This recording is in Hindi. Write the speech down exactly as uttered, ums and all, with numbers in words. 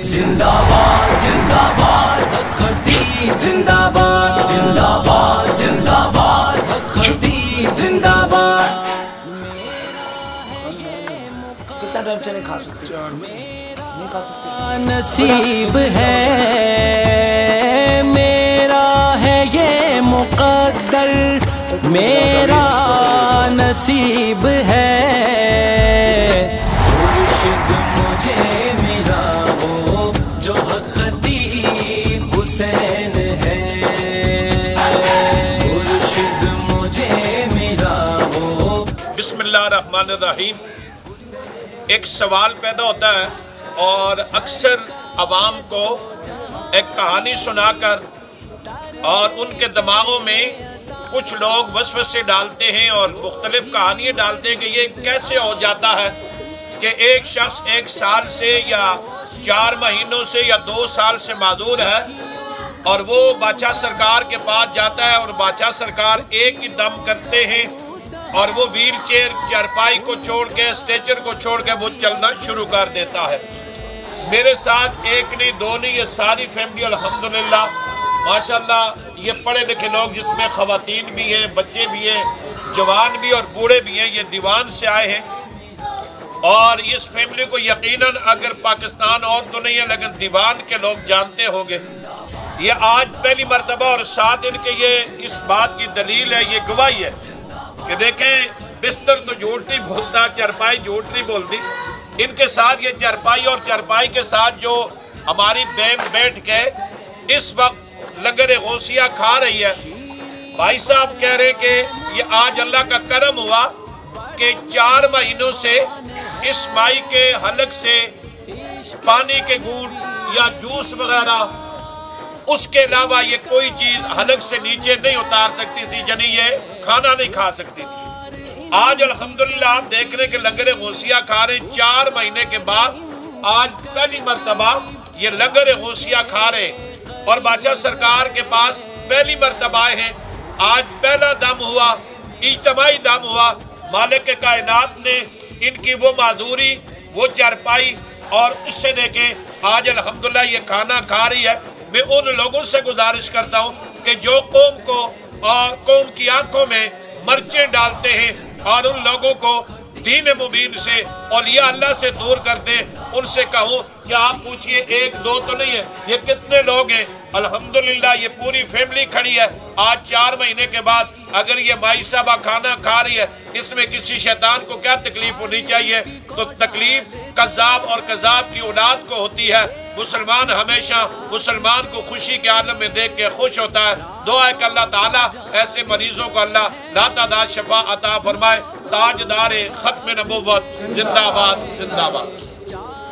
जिंदाबाद जिंदाबाद खतीब जिंदाबाद जिंदाबाद जिंदाबाद खतीब जिंदाबाद। कितना टाइम से नहीं खा सकते, नहीं खा सकते। नसीब है मेरा है ये मुक़द्दर, मेरा नसीब है मुर्शिद मुझे मिला वो जो खतीब हुसैन है, मुर्शिद मुझे मिला वो। बिस्मिल्लाहिर्रहमानिर्रहीम। एक सवाल पैदा होता है और अक्सर अवाम को एक कहानी सुनाकर और उनके दिमागों में कुछ लोग वसवसे डालते हैं और मुख्तलिफ कहानियाँ डालते हैं कि ये कैसे हो जाता है कि एक शख्स एक साल से या चार महीनों से या दो साल से माजूर है और वो बादशाह सरकार के पास जाता है और बादशाह सरकार एक ही दम करते हैं और वो व्हील चेयर चारपाई को छोड़ के स्ट्रेचर को छोड़ के वो चलना शुरू कर देता है। मेरे साथ एक नहीं दो नहीं, ये सारी फैमिली अल्हम्दुलिल्लाह माशाल्लाह, ये पढ़े लिखे लोग जिसमें ख़वातीन भी हैं, बच्चे भी हैं, जवान भी और बूढ़े भी हैं, ये दीवान से आए हैं। और इस फैमिली को यकीनन अगर पाकिस्तान और तो नहीं है लेकिन दीवान के लोग जानते होंगे। ये आज पहली मरतबा और साथ इनके ये इस बात की दलील है, ये गवाही है कि देखें बिस्तर तो झूठ नहीं बोलता, चारपाई झूठ नहीं बोलती। इनके साथ ये चारपाई और चारपाई के साथ जो हमारी बहन बैठ के इस वक्त लंगर गौसिया खा रही है, भाई साहब कह रहे कि ये आज अल्लाह का करम हुआ कि चार महीनों से इस माई के हलक से पानी के घूंट या जूस वगैरह उसके अलावा ये कोई चीज हलक से नीचे नहीं उतार सकती थी, यानी ये खाना नहीं खा सकती थी। आज अल्हम्दुलिल्लाह आप देख रहे कि लंगर गौसिया खा रहे, चार महीने के बाद आज पहली मरतबा ये लंगर गौसिया खा रहे और बादशाह सरकार के पास पहली मरतबा है। आज पहला दम हुआ, इज्तिमाई दम हुआ। मालिक के कायनात ने इनकी वो माधुरी, वो चारपाई और उससे देखें आज अल्हम्दुलिल्लाह ये खाना खा रही है। मैं उन लोगों से गुजारिश करता हूँ कि जो कौम को और कौम की आंखों में मर्चें डालते हैं और उन लोगों को दीन मुबीन से औलिया अल्लाह से दूर करते हैं, उनसे कहूँ कि आप पूछिए एक दो तो नहीं है, ये कितने लोग हैं। अल्हम्दुलिल्लाह ये पूरी फैमिली खड़ी है। आज चार महीने के बाद अगर ये माई साहबा खाना खा रही है, इसमें किसी शैतान को क्या तकलीफ होनी चाहिए? तो तकलीफ कज़ाब और कज़ाब की औलाद को होती है। मुसलमान हमेशा मुसलमान को खुशी के आलम में देख के खुश होता है। दुआ है कि अल्लाह ताला ऐसे मरीजों को अल्लाह लातादाद शफा अता फरमाए। ताजदारे खत्म नबुव्वत जिंदाबाद जिंदाबाद।